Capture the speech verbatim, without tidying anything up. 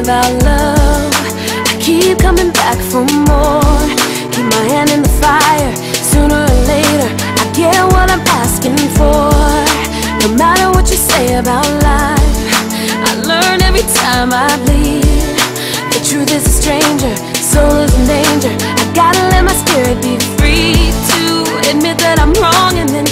about love, I keep coming back for more. Keep my hand in the fire, sooner or later I get what I'm asking for. No matter what you say about life, I learn every time I bleed. The truth is a stranger, soul is in danger. I gotta let my spirit be free to admit that I'm wrong and then